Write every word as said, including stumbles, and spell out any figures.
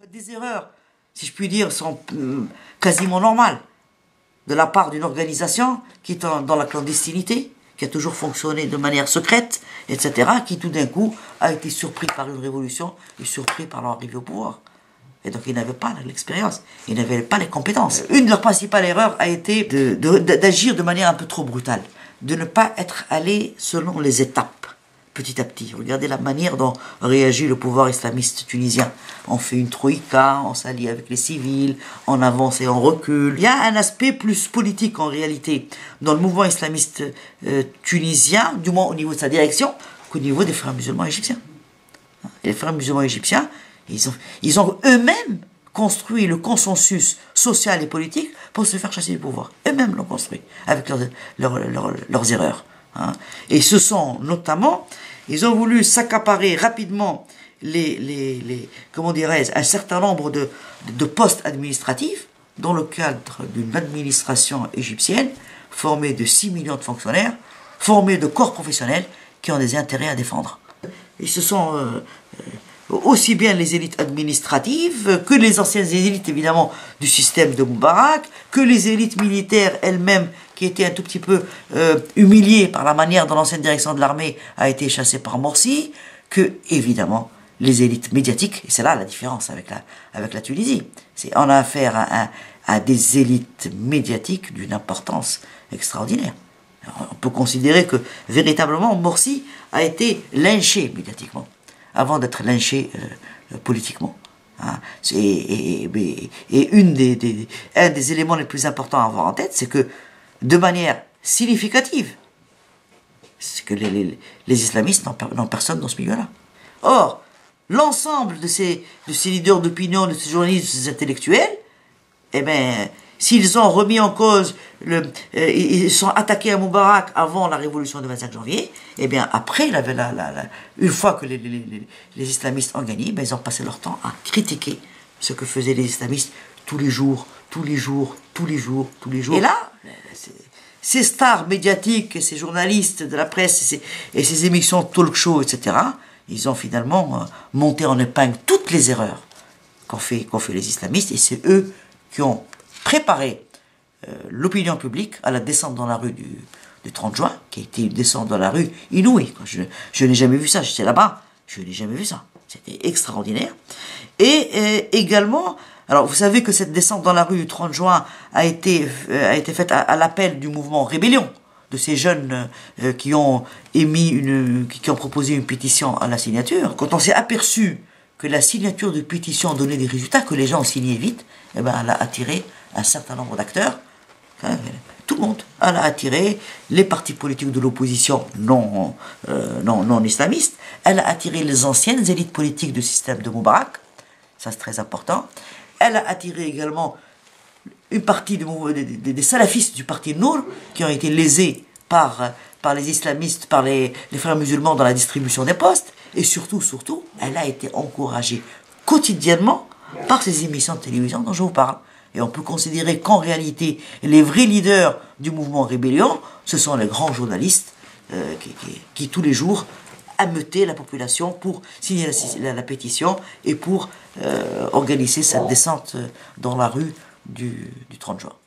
Des erreurs, si je puis dire, sont euh, quasiment normales de la part d'une organisation qui est en, dans la clandestinité, qui a toujours fonctionné de manière secrète, et cetera, qui tout d'un coup a été surpris par une révolution et surpris par leur arrivée au pouvoir. Et donc ils n'avaient pas l'expérience, ils n'avaient pas les compétences. Une de leurs principales erreurs a été d'agir de, de, d'agir de manière un peu trop brutale, de ne pas être allé selon les étapes. Petit à petit. Regardez la manière dont réagit le pouvoir islamiste tunisien. On fait une troïka, on s'allie avec les civils, on avance et on recule. Il y a un aspect plus politique en réalité dans le mouvement islamiste euh, tunisien, du moins au niveau de sa direction, qu'au niveau des frères musulmans égyptiens. Et les frères musulmans égyptiens, ils ont, ils ont eux-mêmes construit le consensus social et politique pour se faire chasser du pouvoir. Eux-mêmes l'ont construit, avec leurs, leurs, leurs, leurs erreurs. Hein. Et ce sont notamment, ils ont voulu s'accaparer rapidement les, les, les comment dirais-je, un certain nombre de, de postes administratifs dans le cadre d'une administration égyptienne formée de six millions de fonctionnaires, formée de corps professionnels qui ont des intérêts à défendre. Et ce sont euh, aussi bien les élites administratives que les anciennes élites évidemment du système de Moubarak, que les élites militaires elles-mêmes qui étaient un tout petit peu euh, humiliées par la manière dont l'ancienne direction de l'armée a été chassée par Morsi, que évidemment les élites médiatiques, et c'est là la différence avec la, avec la Tunisie, c'est on a affaire à, à, à des élites médiatiques d'une importance extraordinaire. Alors, on peut considérer que véritablement Morsi a été lynché médiatiquement avant d'être lynché euh, politiquement. Hein. Et, et, et une des, des, un des éléments les plus importants à avoir en tête, c'est que de manière significative, c'est que les, les, les islamistes n'ont personne dans ce milieu-là. Or, l'ensemble de ces, de ces leaders d'opinion, de ces journalistes, de ces intellectuels, eh bien, s'ils ont remis en cause, le, euh, ils sont attaqués à Moubarak avant la révolution du vingt-cinq janvier, eh bien, après, la, la, la, la, une fois que les, les, les, les islamistes ont gagné, ben, ils ont passé leur temps à critiquer ce que faisaient les islamistes tous les jours, tous les jours, tous les jours, tous les jours. Et là, ces stars médiatiques, ces journalistes de la presse et ces, et ces émissions talk-show, et cetera, ils ont finalement euh, monté en épingle toutes les erreurs qu'ont fait, qu'ont fait les islamistes, et c'est eux qui ont préparé euh, l'opinion publique à la descente dans la rue du, du trente juin, qui a été une descente dans la rue inouïe. Je, je n'ai jamais vu ça, j'étais là-bas, je n'ai jamais vu ça. C'était extraordinaire. Et euh, également, alors vous savez que cette descente dans la rue du trente juin a été, euh, a été faite à, à l'appel du mouvement Rébellion, de ces jeunes euh, qui ont émis une, qui, qui ont proposé une pétition à la signature. Quand on s'est aperçu que la signature de pétition donnait des résultats, que les gens ont signé vite, eh ben, elle a attiré un certain nombre d'acteurs, hein, tout le monde. Elle a attiré les partis politiques de l'opposition non, euh, non, non islamistes, elle a attiré les anciennes élites politiques du système de Moubarak, ça c'est très important, elle a attiré également une partie de, des, des, des salafistes du parti Nour, qui ont été lésés par, par les islamistes, par les, les frères musulmans dans la distribution des postes, et surtout, surtout, elle a été encouragée quotidiennement par ces émissions de télévision dont je vous parle. Et on peut considérer qu'en réalité, les vrais leaders du mouvement Rébellion, ce sont les grands journalistes euh, qui, qui, qui, tous les jours, ameutaient la population pour signer la, la, la pétition et pour euh, organiser cette descente dans la rue du, du trente juin.